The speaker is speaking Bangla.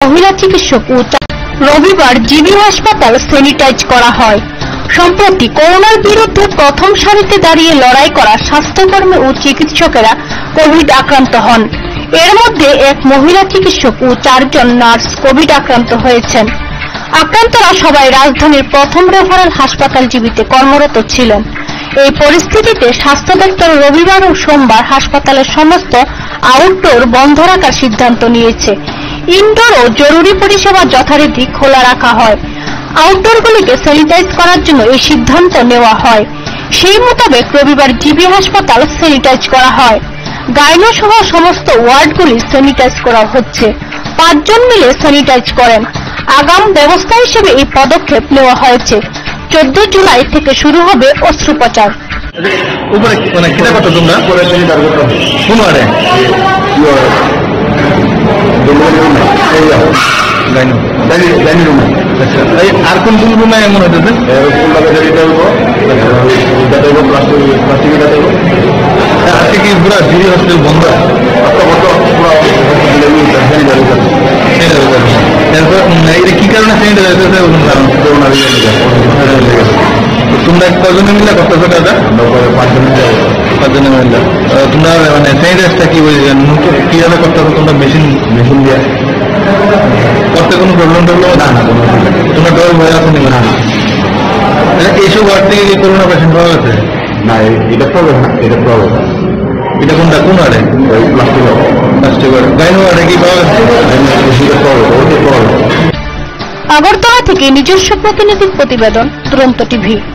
মহিলা চিকিৎসক ও রবিবার জিবি হাসপাতাল স্যানিটাইজ করা হয়। সম্প্রতি করোনার বিরুদ্ধে প্রথম সারিতে দাঁড়িয়ে লড়াই করা স্বাস্থ্যকর্মী ও চিকিৎসকেরা কোভিড আক্রান্ত হন। এর মধ্যে এক মহিলা চিকিৎসক ও 4 জন নার্স কোভিড আক্রান্ত হয়েছেন। আক্রান্তরা সবাই রাজধানীর প্রথম রেফারেল হাসপাতাল জিবিতে কর্মরত ছিলেন। এই পরিস্থিতিতে স্বাস্থ্য দপ্তর রবিবার ও সোমবার হাসপাতালের সমস্ত আউটডোর বন্ধ রাখার সিদ্ধান্ত নিয়েছে। ইনডোর ও জরুরি পরিষেবা যথারীতি খোলা রাখা হয়। আউটডোরগুলিকে স্যানিটাইজ করার জন্য এই সিদ্ধান্ত নেওয়া হয়। সেই মোতাবেক রবিবার জিবি হাসপাতাল স্যানিটাইজ করা হয়। গাইনো সহ সমস্ত ওয়ার্ডগুলি স্যানিটাইজ করা হচ্ছে। 5 জন মিলে স্যানিটাইজ করেন। আগাম ব্যবস্থা হিসেবে এই পদক্ষেপ নেওয়া হয়েছে। 14 জুলাই থেকে শুরু হবে অস্ত্রোপচার। আর কোন কোন রুমে এমন হইতেছে আজকে কি পুরা জিবি হসপিটাল বন্ধ? এটা কি কারণে স্যানিটাইজ হইতেছে? তোমরা কজনে মিলে করতেছো দাদা? 5 জনে মিলে। তোমরা মানে স্যানিটাইজটা কি বলছেন কিভাবে করতেছো? তোমরা মেশিন দিয়ে করতে কোনো প্রবলেম না? তোমরা ডর ভয় আছে নি? না। এইসব ওয়ার্ড থেকে কি করোনা পেশেন্ট পাওয়া গেছে? না, এটা প্রবলেম না। এটা কোনটা? কোন ওয়ার্ডে? Plastic word. গাইনো ওয়ার্ডে কি পাওয়া গেছে? আগরতলা থেকে নিজস্ব প্রতিনিধির প্রতিবেদন, দুরন্ত টিভি।